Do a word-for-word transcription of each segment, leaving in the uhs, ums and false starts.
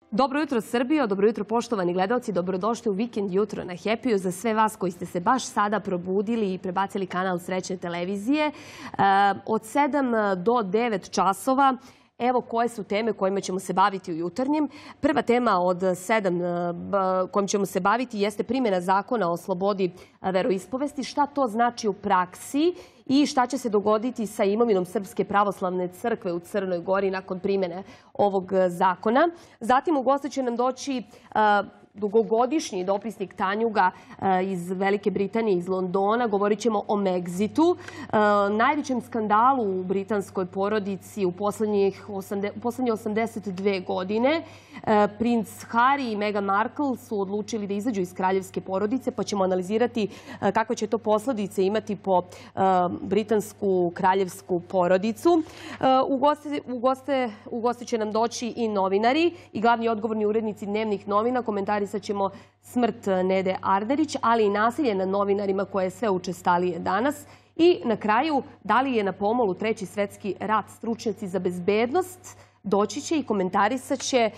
Dobro jutro Srbijo, dobro jutro poštovani gledalci, dobrodošli u Vikend jutro na Happy-u. Za sve vas koji ste se baš sada probudili i prebacili kanal Srećne televizije. Od sedam do devet časova evo koje su teme kojima ćemo se baviti u jutarnjem. Prva tema od sedam kojim ćemo se baviti jeste primjena zakona o slobodi veroispovesti. Šta to znači u praksi i šta će se dogoditi sa imovinom Srpske pravoslavne crkve u Crnoj Gori nakon primjene ovog zakona. Zatim u goste će nam doći dugogodišnji dopisnik Tanjuga iz Velike Britanije, iz Londona. Govorit ćemo o Mexitu, najvećem skandalu u britanskoj porodici u poslednje osamdeset dve godine. Princ Harry i Meghan Markle su odlučili da izađu iz kraljevske porodice, pa ćemo analizirati kakve će to posledice imati po britansku kraljevsku porodicu. U goste, u goste, u goste će nam doći i novinari i glavni odgovorni urednici dnevnih novina. Komentarisat ćemo smrt Nede Arderić, ali i nasilje nad novinarima koje je sve učestalije danas. I na kraju, da li je na pomolu Treći svetski rat, stručnjaci za bezbednost doći će i komentarisat će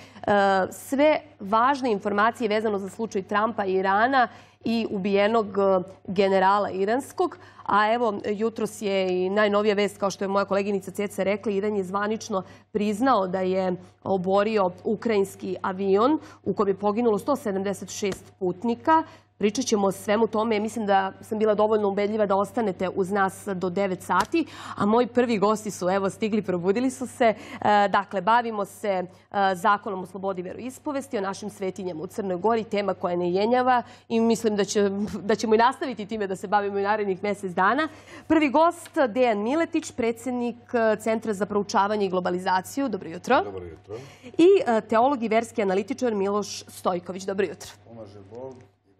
sve važne informacije vezano za slučaj Trumpa i Irana i ubijenog generala iranskog. A evo, jutros je i najnovija vest, kao što je moja koleginica Ceca rekla, Iran je zvanično priznao da je oborio ukrajinski avion u kojem je poginulo sto sedamdeset šest putnika. Pričat ćemo o svemu tome. Mislim da sam bila dovoljno ubedljiva da ostanete uz nas do devet sati. A moji prvi gosti su, evo, stigli, probudili su se. Dakle, bavimo se zakonom o slobodi veroispovesti, o našim svetinjama u Crnoj Gori, tema koja ne jenjava i mislim da, će, da ćemo i nastaviti time da se bavimo i narednih mjesec dana. Prvi gost, Dejan Miletić, predsjednik Centra za proučavanje i globalizaciju. Dobro jutro. Dobro jutro. I teolog i verski analitičar Miloš Stojković. Dobro jutro. Pomaže Bog.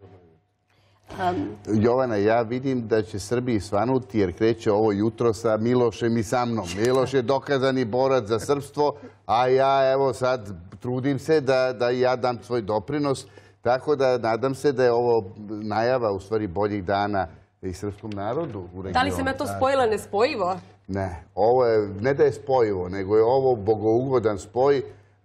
Jovana, ja vidim da će Srbiji svanuti jer kreće ovo jutro sa Milošem i sa mnom. Miloš je dokazani borac za srpstvo, a ja evo sad trudim se da, da ja dam svoj doprinos. Tako da nadam se da je ovo najava u stvari boljih dana i srpskom narodu u regionu. Da li sam ja to spojila nespojivo? Ne, ovo je, ne da je spojivo, nego je ovo bogougodan spoj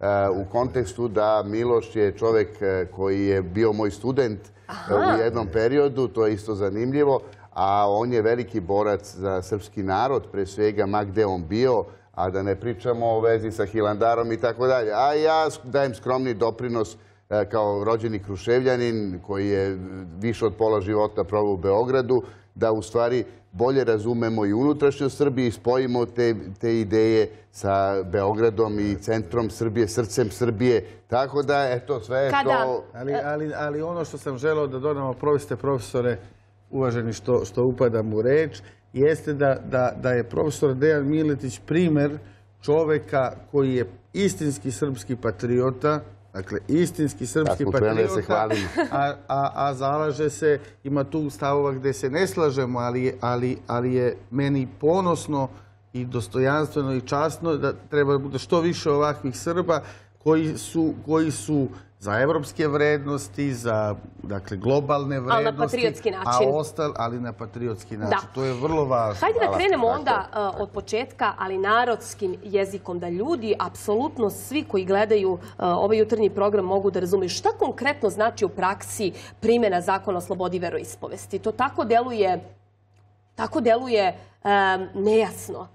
u kontekstu da Miloš je čovjek koji je bio moj student u jednom periodu, to je isto zanimljivo, a on je veliki borac za srpski narod, pre svega ma gde on bio, a da ne pričamo o vezi sa Hilandarom i tako dalje. A ja dajem skromni doprinos kao rođeni Kruševljanin koji je više od pola života proveo u Beogradu, da u stvari bolje razumemo i unutrašnju Srbiju i spojimo te, te ideje sa Beogradom i centrom Srbije, srcem Srbije. Tako da, eto, sve je to... Ali, ali, ali ono što sam želeo da dodam, oprostite profesore, uvaženi što, što upadam u reč, jeste da, da, da je profesor Dejan Miletić primer čoveka koji je istinski srpski patriota, dakle, istinski srpski patriota, a, a, a zalaže se, ima tu stavova gde se ne slažemo, ali, ali, ali je meni ponosno i dostojanstveno i časno da treba da bude što više ovakvih Srba koji su, koji su za evropske vrednosti, za dakle, globalne vrednosti, ali na patriotski način. A ostal, ali na patriotski način. Da. To je vrlo važno. Hajde da krenemo onda uh, od početka, ali narodskim jezikom, da ljudi, apsolutno svi koji gledaju uh, ovaj jutarnji program mogu da razumiju šta konkretno znači u praksi primjena zakona o slobodi veroispovesti. To tako deluje, tako deluje um, nejasno.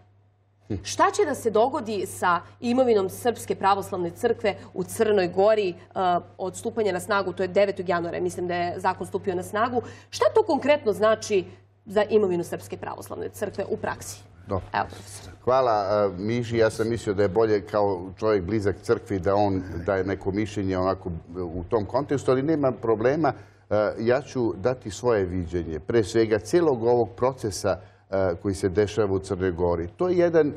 Šta će da se dogodi sa imovinom Srpske pravoslavne crkve u Crnoj Gori od stupanja na snagu, to je devetog januara, mislim da je zakon stupio na snagu. Šta to konkretno znači za imovinu Srpske pravoslavne crkve u praksi? Evo, hvala, Miši. Ja sam mislio da je bolje kao čovjek blizak crkvi da on daje neko mišljenje onako u tom kontekstu, ali nema problema. Ja ću dati svoje viđenje. Pre svega, cijelog ovog procesa koji se dešava u Crnoj Gori. To je jedan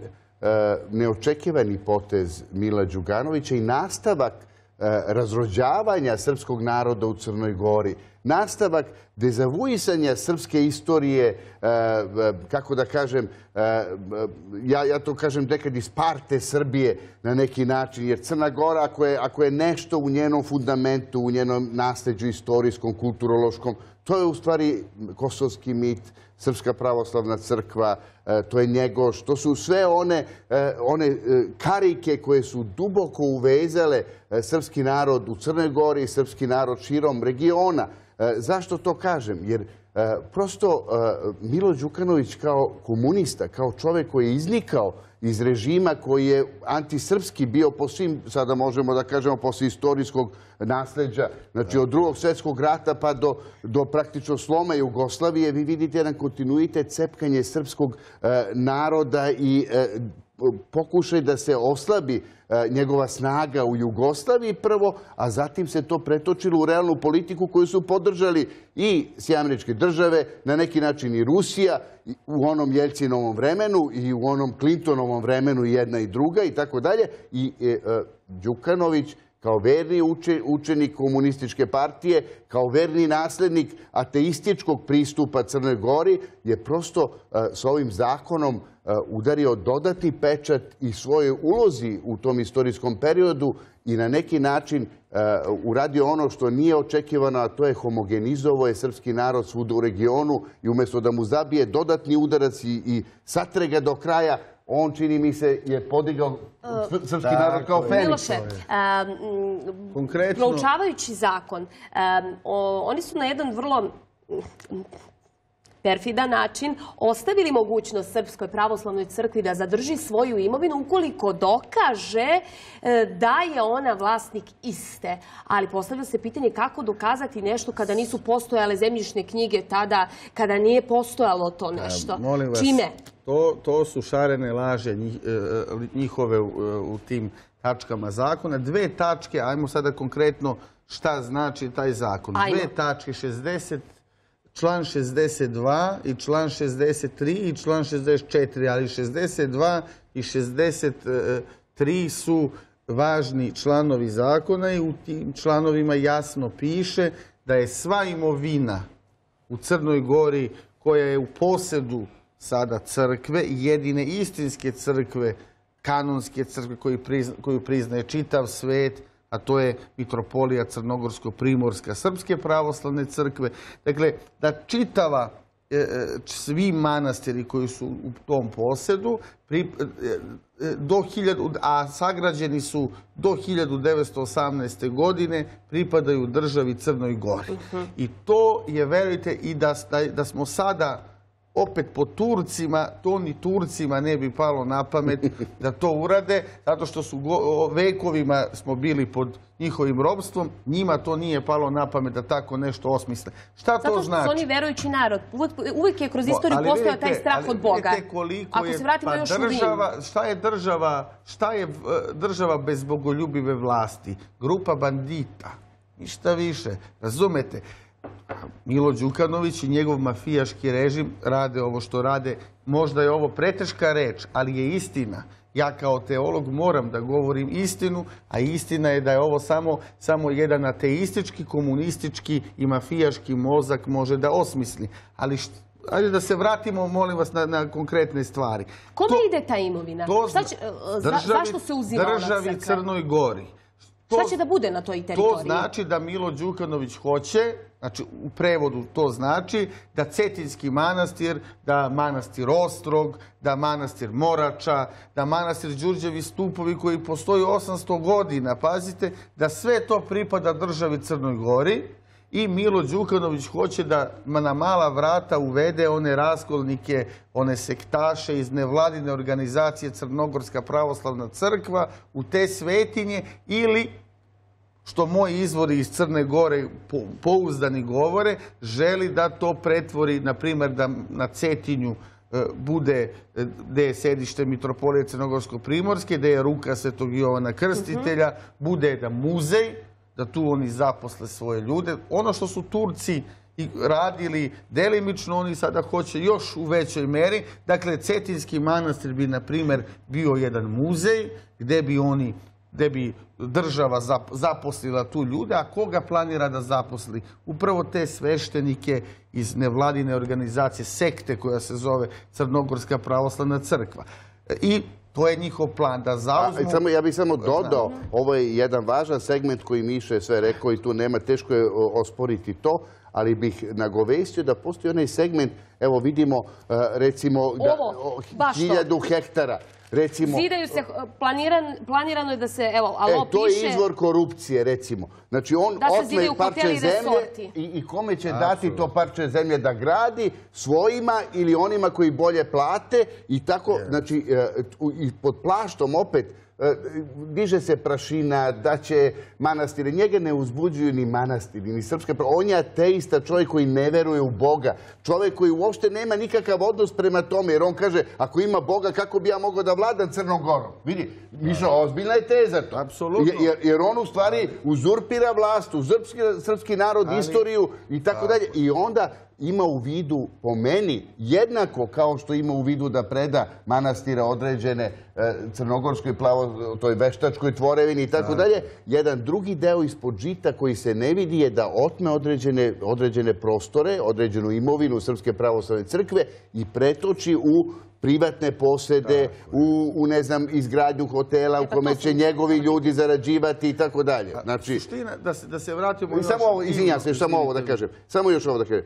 neočekivani potez Mila Đukanovića i nastavak razrođavanja srpskog naroda u Crnoj Gori. nastavak dezavuisanja srpske istorije, kako da kažem, ja to kažem nekad iz parte Srbije na neki način, jer Crna Gora, ako je nešto u njenom fundamentu, u njenom nasleđu istorijskom, kulturološkom, to je u stvari kosovski mit, Srpska pravoslavna crkva, to je Njegoš, to su sve one karike koje su duboko uvezale srpski narod u Crnoj Gori i srpski narod širom regiona. Zašto to kažem? Jer prosto Milo Đukanović kao komunista, kao čovjek koji je iznikao iz režima koji je antisrpski bio po svim, sada možemo da kažemo, posle istorijskog nasleđa, znači od drugog svjetskog rata pa do praktično sloma Jugoslavije, vi vidite jedan kontinuitet cepkanje srpskog naroda i pokušaj da se oslabi njegova snaga u Jugoslaviji prvo, a zatim se to pretočilo u realnu politiku koju su podržali i Sjedinjene Američke Države, na neki način i Rusija u onom Jeljcinovom vremenu i u onom Clintonovom vremenu jedna i druga i tako dalje. I Đukanović kao verni učenik komunističke partije, kao verni naslednik ateističkog pristupa Crnoj Gori je prosto s ovim zakonom udario dodatni pečat i svoje ulozi u tom istorijskom periodu i na neki način uradio ono što nije očekivano, a to je homogenizovo je srpski narod svuda u regionu i umjesto da mu zabije dodatni udarac i satre ga do kraja, on, čini mi se, je podigao srpski narod kao Feniks. Miloše, proučavajući zakon, oni su na jedan vrlo perfidan način ostavili mogućnost Srpskoj pravoslavnoj crkvi da zadrži svoju imovinu ukoliko dokaže da je ona vlasnik iste. Ali postavlja se pitanje kako dokazati nešto kada nisu postojale zemljišne knjige tada, kada nije postojalo to nešto. Čime? To su šarene laže njihove u tim tačkama zakona. Dve tačke, ajmo sada konkretno šta znači taj zakon. Dve tačke, šezdeset član šezdeset dva i član šezdeset tri i član šezdeset četiri, ali šezdeset dva i šezdeset tri su važni članovi zakona i u tim članovima jasno piše da je sva imovina u Crnoj Gori koja je u posedu sada crkve, jedine istinske crkve, kanonske crkve koju priznaje čitav svet, a to je Mitropolija Crnogorsko-Primorska Srpske pravoslavne crkve. Dakle, da čitava, svi manastiri koji su u tom posedu, a sagrađeni su do hiljadu devetsto osamnaeste. godine, pripadaju državi Crnoj Gori. I to je, verujte, i da smo sada opet po Turcima, to ni Turcima ne bi palo na pamet da to urade, zato što su vekovima smo bili pod njihovim robstvom, njima to nije palo na pamet da tako nešto osmisle. Šta to znači? Zato što su oni verujući narod. Uvijek je kroz istoriju postojao taj strah od Boga. Ako se vratimo još u Rim. Šta je država, šta je država bez bogoljubive vlasti? Grupa bandita. Ništa više. Razumete? Milo Đukanović i njegov mafijaški režim rade ovo što rade. Možda je ovo preteška reč, ali je istina. Ja kao teolog moram da govorim istinu, a istina je da je ovo samo jedan ateistički, komunistički i mafijaški mozak može da osmisli. Ali ajde da se vratimo, molim vas, na konkretne stvari. Kome ide ta imovina? Zašto se uzima ona crkva? Državi Crnoj Gori. Šta će da bude na toj teritoriji? To znači da Milo Đukanović hoće, znači u prevodu to znači da Cetinjski manastir, da manastir Ostrog, da manastir Morača, da manastir Đurđevi stupovi koji postoji osamsto godina, pazite, da sve to pripada državi Crnoj Gori i Milo Đukanović hoće da na mala vrata uvede one raskolnike, one sektaše iz nevladine organizacije Crnogorska pravoslavna crkva u te svetinje ili, što moji izvori iz Crne Gore pouzdani govore, želi da to pretvori, na primjer, da na Cetinju bude gde je sedište Mitropolije Crnogorsko-Primorske, gde je ruka Svetog Jovana Krstitelja, bude da muzej, da tu oni zaposle svoje ljude. Ono što su Turci radili delimično, oni sada hoće još u većoj meri. Dakle, Cetinjski manastir bi, na primjer, bio jedan muzej gde bi oni gde bi država zaposlila tu ljude, a koga planira da zaposli? Upravo te sveštenike iz nevladine organizacije, sekte koja se zove Crnogorska pravoslavna crkva. I to je njihov plan, da zauzmu... Ja bih samo dodao, ovo je jedan važan segment koji Miša je sve rekao i tu nema, teško je osporiti to, ali bih nagovestio da postoji onaj segment, evo vidimo, recimo, hiljadu hektara. Zidaju se, planirano je da se, evo, alo piše... To je izvor korupcije, recimo. Znači, on otme parče zemlje i kome će dati to parče zemlje da gradi, svojima ili onima koji bolje plate i tako, znači, pod plaštom opet, diže se prašina, da će manastire. Njega ne uzbuđuju ni manastiri, ni srpska pravoslavna. On je ateista, čovjek koji ne veruje u Boga. Čovjek koji uopšte nema nikakav odnos prema tome, jer on kaže, ako ima Boga, kako bi ja mogao da vladam Crnom Gorom? Vidi, Mišo, ozbiljna je teza to. Apsolutno. Jer on u stvari uzurpira vlast, srpski narod, istoriju i tako dalje. I onda ima u vidu, po meni, jednako kao što ima u vidu da preda manastira određene crnogorskoj plavo, toj veštačkoj tvorevini i tako dalje, jedan drugi deo ispod žita koji se ne vidi je da otme određene prostore, određenu imovinu Srpske pravoslavne crkve i pretoči u privatne posede, u, ne znam, izgradnju hotela u kome će njegovi ljudi zarađivati i tako dalje. Znači... Suština, da se vratimo... Samo ovo, izvinjam se, samo ovo da kažem. Samo još ovo da kažem.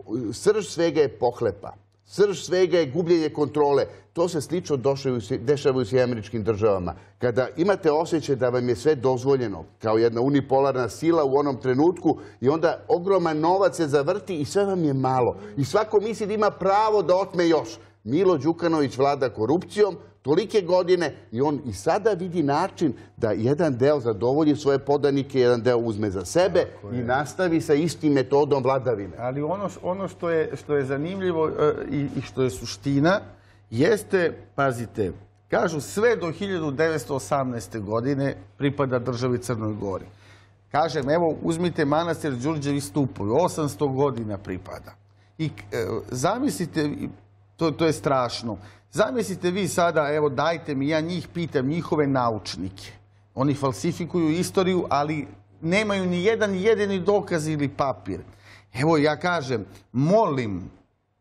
Srž svega je pohlepa. Srž svega je gubljenje kontrole. To se slično dešava u Sjedinjenim Američkim Državama. Kada imate osjećaj da vam je sve dozvoljeno, kao jedna unipolarna sila u onom trenutku, i onda ogroman novac se zavrti i sve vam je malo. I svako misli da ima pravo da otme još. Milo Đukanović vlada korupcijom tolike godine i on i sada vidi način da jedan deo zadovolji svoje podanike, jedan deo uzme za sebe i nastavi sa istim metodom vladavine. Ali ono što je zanimljivo i što je suština jeste, pazite, kažu sve do hiljadu devetsto osamnaeste. godine pripada državi Crnoj Gori. Kažem, evo, uzmite manastir Đurđevi stupovi, osamsto godina pripada. I zamislite, to je strašno, zamislite vi sada, evo dajte mi, ja njih pitam, njihove naučnike. Oni falsifikuju istoriju, ali nemaju ni jedan jedini dokaz ili papir. Evo ja kažem, molim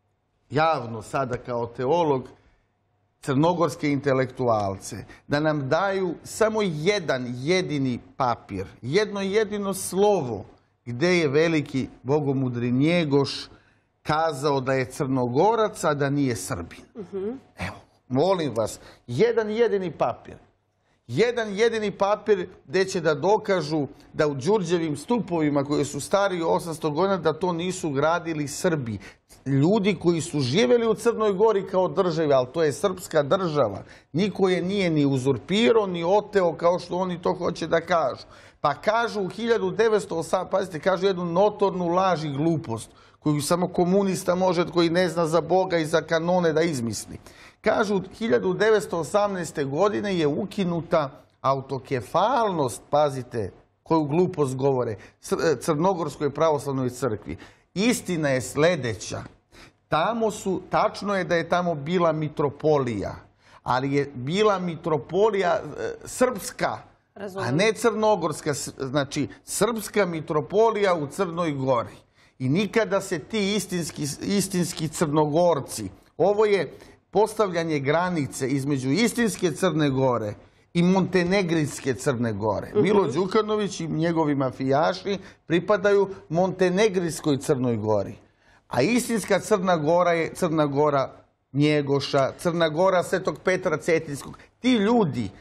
javno sada kao teolog crnogorske intelektualce da nam daju samo jedan jedini papir, jedno jedino slovo gde je veliki bogomudri Njegoš kazao da je Crnogorac, a da nije Srbin. Evo, molim vas, jedan jedini papir. Jedan jedini papir gde će da dokažu da u Đurđevim stupovima koji su stariji osamsto godina da to nisu gradili Srbi. Ljudi koji su živjeli u Crnoj Gori kao državi, ali to je srpska država. Niko je nije ni uzurpirao, ni oteo kao što oni to hoće da kažu. Pa kažu u hiljadu devetsto osamnaeste. pazite, kažu jednu notornu laž i glupost koju samo komunista može, koji ne zna za Boga i za kanone da izmisli. Kažu, hiljadu devetsto osamnaeste. godine je ukinuta autokefalnost, pazite, koju glupost govore, Crnogorskoj pravoslavnoj crkvi. Istina je sledeća. Tamo su, tačno je da je tamo bila mitropolija, ali je bila mitropolija srpska, a ne crnogorska, znači srpska mitropolija u Crnoj Gori. I nikada se ti istinski Crnogorci, ovo je postavljanje granice između istinske Crne Gore i montenegrinske Crne Gore. Milo Đukanović i njegovi mafijaši pripadaju montenegrinskoj Crnoj Gori. A istinska Crna Gora je Crna Gora Njegoša, Crna Gora Svetog Petra Cetinskog. Ti ljudi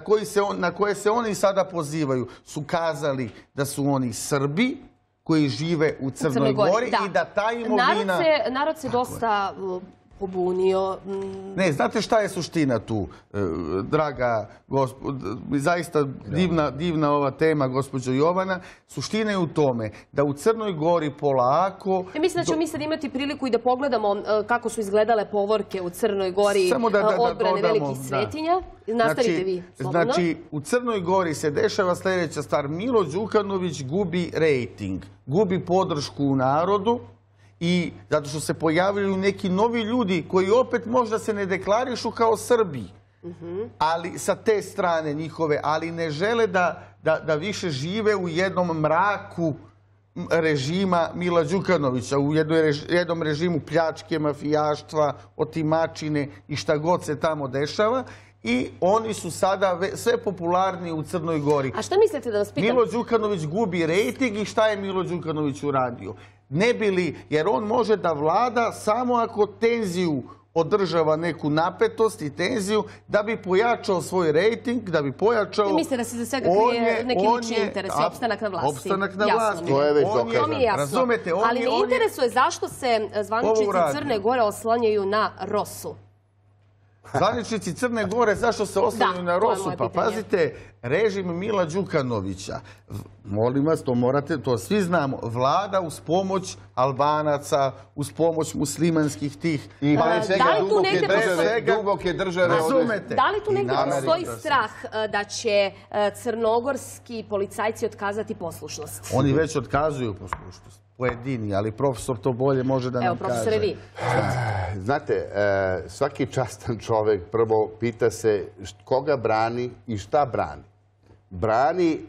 na koje se oni sada pozivaju su kazali da su oni Srbi koji žive u Crnoj Gori i da ta imovina... Narod se dosta pobunio. Ne, znate šta je suština tu, draga gospođo, zaista divna ova tema, gospođo Jovana. Suština je u tome da u Crnoj Gori polako... Mislim da ćemo mi sad imati priliku i da pogledamo kako su izgledale povorke u Crnoj Gori odbrane velikih svetinja. Nastavite vi, slobodno. Znači, u Crnoj Gori se dešava sljedeća stvar. Milo Đukanović gubi rejting, gubi podršku u narodu, i zato što se pojavljaju neki novi ljudi koji opet možda se ne deklarišu kao Srbi, ali sa te strane njihove, ali ne žele da, da, da više žive u jednom mraku režima Mila Đukanovića, u jednom režimu pljačke, mafijaštva, otimačine i šta god se tamo dešava. I oni su sada sve popularniji u Crnoj Gori. A šta mislite da vas pitam? Milo Đukanović gubi rejting i šta je Milo Đukanović uradio? Ne bi li, jer on može da vlada samo ako tenziju održava neku napetost i tenziju da bi pojačao svoj rejting, da bi pojačao... Mislite da se za svega krije neki lični interes i opstanak na vlasti? Opstanak na vlasti. To je već dokazano. To mi je jasno. Ali me interesuje zašto se zvaničnici Crne Gore oslanjaju na Rosu. Zvaničnici Crne Gore, zašto se oslanjaju na Rosu? Pa pazite, režim Mila Đukanovića, molim vas, to morate, to svi znamo, vlada uz pomoć Albanaca, uz pomoć muslimanskih tih... I pre svega duboke države... Razumete? Da li tu negdje postoji strah da će crnogorski policajci otkazati poslušnost? Oni već otkazuju poslušnost. Pojedini, ali profesor to bolje može da nam kaže. Evo, profesore, vi. Znate, svaki častan čovjek prvo pita se koga brani i šta brani. Brani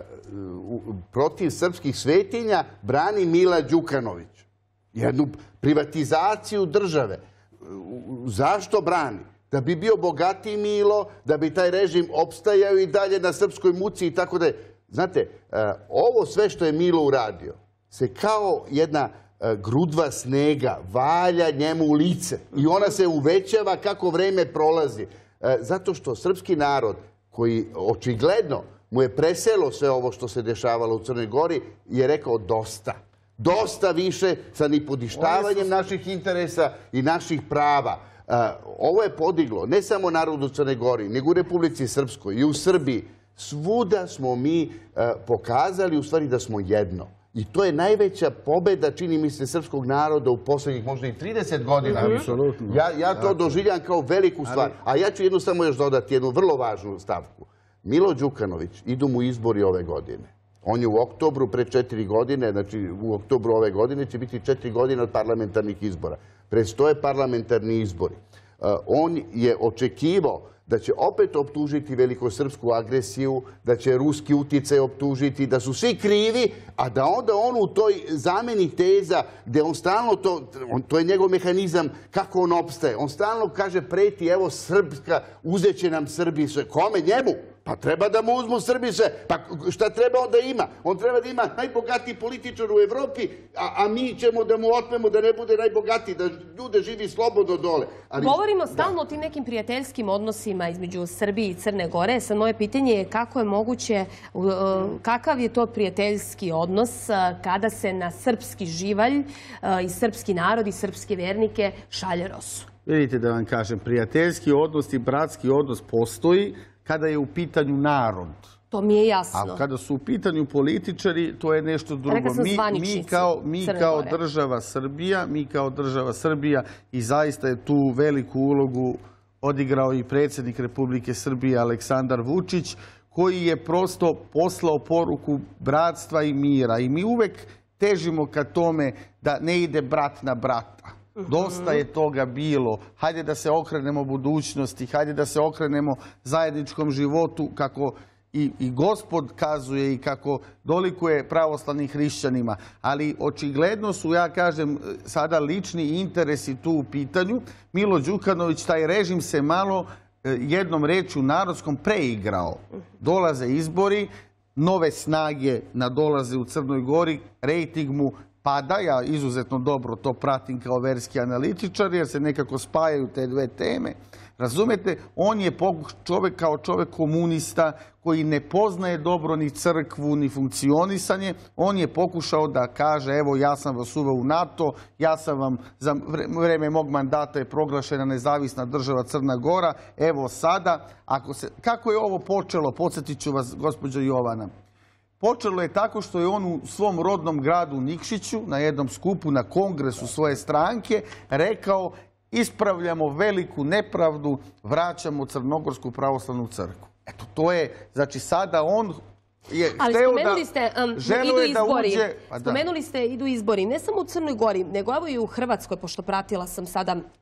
protiv srpskih svetinja, brani Mila Đukanović. Jednu privatizaciju države. Zašto brani? Da bi bio bogatiji Milo, da bi taj režim opstajao i dalje na srpskoj muci i tako da je. Znate, ovo sve što je Milo uradio se kao jedna grudva snega valja njemu u lice i ona se uvećava kako vreme prolazi. Zato što srpski narod, koji očigledno mu je preselo sve ovo što se dešavalo u Crnoj Gori, je rekao dosta. Dosta više sa nipodištavanjem naših interesa i naših prava. Ovo je podiglo ne samo narod u Crnoj Gori, nego u Republici Srpskoj i u Srbiji. Svuda smo mi pokazali u stvari da smo jedno. I to je najveća pobjeda, čini mi se, srpskog naroda u posljednjih možda i trideset godina. Ja to doživljam kao veliku stvar. A ja ću jednu samo još dodati, jednu vrlo važnu stavku. Milo Đukanović, idu mu izbori ove godine. On je u oktobru pre četiri godine, znači u oktobru ove godine će biti četiri godine od parlamentarnih izbora. Predstoje parlamentarni izbori. On je očekivao da će opet optužiti velikosrpsku agresiju, da će ruski uticaj optužiti, da su svi krivi, a da onda on u toj zameni teza, gdje on stalno, to, to je njegov mehanizam kako on opstaje, on stalno kaže preti, evo Srpska, uzet će nam Srbi sve. Kome? Njemu? Pa treba da mu uzmu Srbi sve. Pa šta treba onda ima? On treba da ima najbogatiji političar u Evropi, a mi ćemo da mu otmemo da ne bude najbogatiji, da ljude živi slobodno dole. Govorimo stalno o tim nekim prijateljskim odnosima između Srbije i Crne Gore. Sad moje pitanje je kako je moguće, kakav je to prijateljski odnos kada se na srpski živalj i srpski narod i srpske vernike šalje Rosu? Vidite da vam kažem, prijateljski odnos i bratski odnos postoji kada je u pitanju narod. To mi je jasno. A kada su u pitanju političari, to je nešto drugo. Mi kao, mi kao država Srbija, mi kao država Srbija i zaista je tu veliku ulogu odigrao i predsjednik Republike Srbije Aleksandar Vučić, koji je prosto poslao poruku bratstva i mira. I mi uvek težimo ka tome da ne ide brat na brata. Dosta je toga bilo. Hajde da se okrenemo budućnosti, hajde da se okrenemo zajedničkom životu kako i, i Gospod kazuje i kako dolikuje pravoslavnim hrišćanima. Ali očigledno su, ja kažem, sada lični interesi tu u pitanju. Milo Đukanović, taj režim se malo jednom rečju narodskom preigrao. Dolaze izbori, nove snage nadolaze u Crnoj Gori, rejting mu pada, ja izuzetno dobro to pratim kao verski analitičar, jer se nekako spajaju te dve teme. Razumete, on je čovjek kao čovjek komunista koji ne poznaje dobro ni crkvu, ni funkcionisanje. On je pokušao da kaže, evo ja sam vas uveo u NATO, ja sam vam, za vreme mog mandata je proglašena nezavisna država Crna Gora, evo sada, ako se, kako je ovo počelo, podsjetit ću vas, gospođo Jovana. Počelo je tako što je on u svom rodnom gradu Nikšiću, na jednom skupu, na kongresu svoje stranke, rekao ispravljamo veliku nepravdu, vraćamo Crnogorsku pravoslavnu crkvu. Eto, to je, znači sada on je ali hteo spomenuli da, ste, um, želeo je da izbori. uđe... Pa spomenuli ste idu izbori, ne samo u Crnoj Gori, nego evo i u Hrvatskoj, pošto pratila sam sada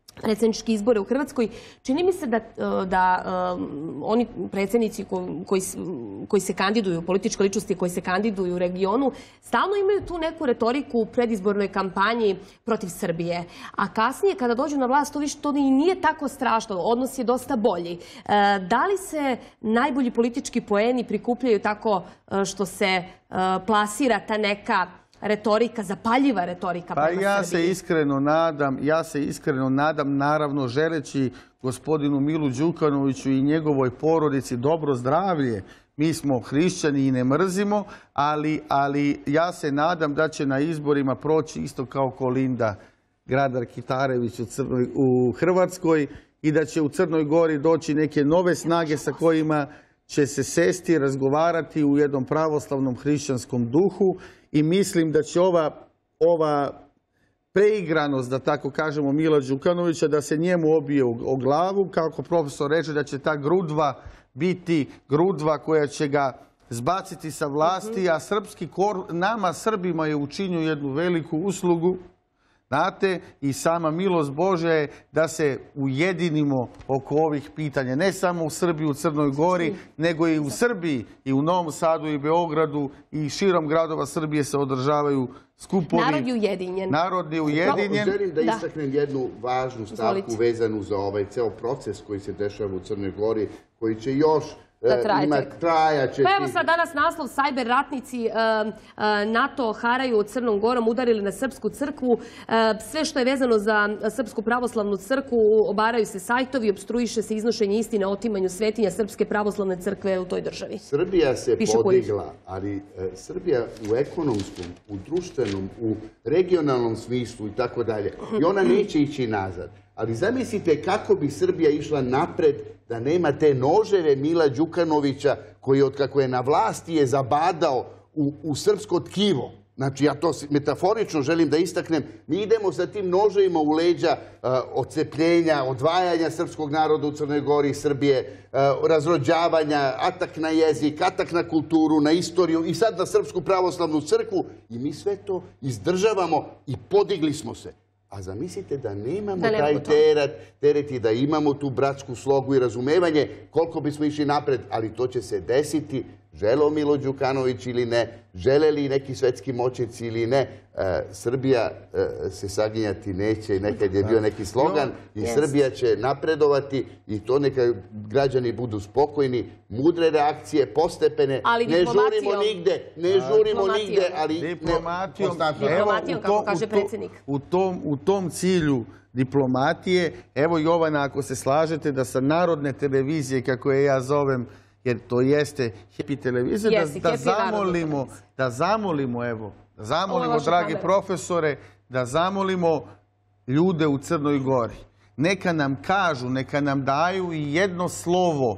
predsjednički izbore u Hrvatskoj. Čini mi se da, da um, oni predsjednici ko, koji, koji se kandiduju, političke ličnosti koji se kandiduju u regionu, stalno imaju tu neku retoriku u predizbornoj kampanji protiv Srbije. A kasnije, kada dođu na vlast, to više to i nije tako strašno. Odnos je dosta bolji. E, da li se najbolji politički poeni prikupljaju tako što se e, plasira ta neka retorika, zapaljiva retorika prema Srbiji? Pa ja se iskreno nadam, ja se iskreno nadam, naravno želeći gospodinu Milu Đukanoviću i njegovoj porodici dobro zdravlje. Mi smo hrišćani i ne mrzimo, ali, ali ja se nadam da će na izborima proći isto kao Kolinda Gradar-Kitarević u, Crnoj, u Hrvatskoj i da će u Crnoj Gori doći neke nove snage sa kojima će se sesti, razgovarati u jednom pravoslavnom hrišćanskom duhu. I mislim da će ova, ova preigranost, da tako kažemo, Mila Đukanovića, da se njemu obije o glavu, kako profesor reče, da će ta grudva biti grudva koja će ga zbaciti sa vlasti, a srpski kor, nama Srbima je učinio jednu veliku uslugu. Znate, i sama milost Božja je da se ujedinimo oko ovih pitanja. Ne samo u Srbiji, u Crnoj Gori, nego i u Srbiji, i u Novom Sadu, i Beogradu, i širom gradova Srbije se održavaju skupovi. Narod je ujedinjen. Narod je ujedinjen. Želim da istaknem jednu važnu stavku vezanu za ovaj ceo proces koji se dešava u Crnoj Gori, koji će još trajaće. Pa evo sad danas naslov: Sajber ratnici NATO haraju Crnom Gorom, udarili na Srpsku crkvu. Sve što je vezano za Srpsku pravoslavnu crkvu, obaraju se sajtovi, obstruiše se iznošenje istine o otimanju svetinja Srpske pravoslavne crkve u toj državi. Srbija se podigla, ali Srbija u ekonomskom, u društvenom, u regionalnom smislu i tako dalje. I ona neće ići nazad. Ali zamislite kako bi Srbija išla napred da nema te noževe Mila Đukanovića koji od kako je na vlasti je zabadao u, u srpsko tkivo. Znači, ja to metaforično želim da istaknem. Mi idemo sa tim noževima u leđa uh, odcepljenja, odvajanja srpskog naroda u Crnoj Gori i Srbije, uh, razrođavanja, atak na jezik, atak na kulturu, na istoriju i sad na Srpsku pravoslavnu crkvu. I mi sve to izdržavamo i podigli smo se. A zamislite da nemamo taj teret, teret i da imamo tu bratsku slogu i razumevanje, koliko bismo išli napred, ali to će se desiti, želeo Milo Đukanović ili ne, žele li neki svetski moćnici ili ne, Srbija se saginjati neće i nekad je bio neki slogan i Srbija će napredovati i to neka građani budu spokojni, mudre reakcije, postepene, ne žurimo nigde, ne žurimo nigde, ali diplomatijom, diplomatijom, kako kaže predsjednik. U tom cilju diplomatije, evo Jovana, ako se slažete da sa narodne televizije, kako je ja zovem, jer to jeste Happy televizija, da zamolimo, da zamolimo, evo, da zamolimo, dragi profesore, da zamolimo ljude u Crnoj Gori. Neka nam kažu, neka nam daju i jedno slovo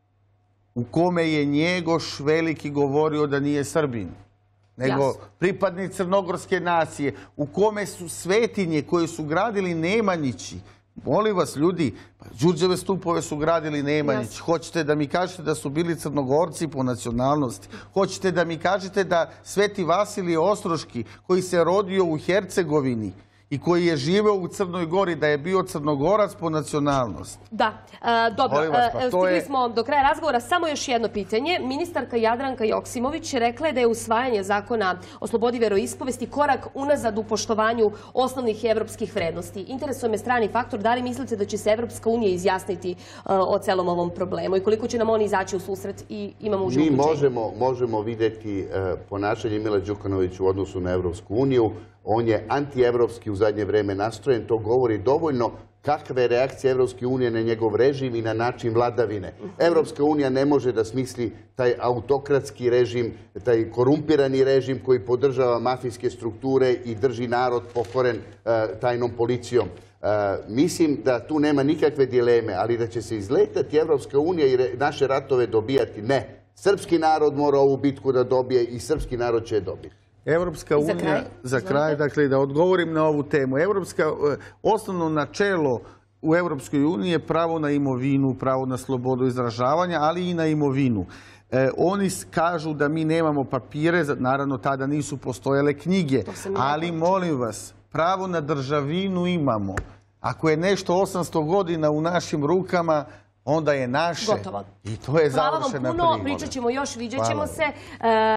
u kome je Njegoš Veliki govorio da nije Srbin, nego pripadnik crnogorske nacije, u kome su svetinje koje su gradili Nemanjići. Molim vas, ljudi, Đurđeve stupove su gradili Nemanjići. Hoćete da mi kažete da su bili Crnogorci po nacionalnosti? Hoćete da mi kažete da Sveti Vasilije Ostroški, koji se rodio u Hercegovini i koji je živeo u Crnoj Gori, da je bio Crnogorac po nacionalnosti? Da, dobro. Stigli smo do kraja razgovora. Samo još jedno pitanje. Ministarka Jadranka Joksimović rekla je da je usvajanje zakona o slobodi veroispovesti korak unazad u poštovanju osnovnih evropskih vrednosti. Interesuje me strani faktor. Da li mislite da će se Evropska unija izjasniti o celom ovom problemu i koliko će nam oni izaći u susret i imamo uže uključenje? Mi možemo vidjeti ponašanje Mila Đukanovića u odnosu na Evropsku uniju. On je antievropski u zadnje vreme nastrojen. To govori dovoljno kakva je reakcija Evropske unije na njegov režim i na način vladavine. Evropska unija ne može da smisli taj autokratski režim, taj korumpirani režim koji podržava mafijske strukture i drži narod pokoren tajnom policijom. Mislim da tu nema nikakve dileme, ali da će se izletati Evropska unija i naše ratove dobijati. Ne. Srpski narod mora ovu bitku da dobije i srpski narod će je dobiti. Evropska unija, za kraj, dakle, da odgovorim na ovu temu. Evropska, osnovno načelo u Evropskoj uniji je pravo na imovinu, pravo na slobodu izražavanja, ali i na imovinu. Oni kažu da mi nemamo papire, naravno tada nisu postojale knjige, ali molim vas, pravo na državinu imamo. Ako je nešto osamsto godina u našim rukama, onda je naše. Gotovo. I to je Hvala vam završena puno, priča. pričat ćemo još, viđat ćemo Hvala. se.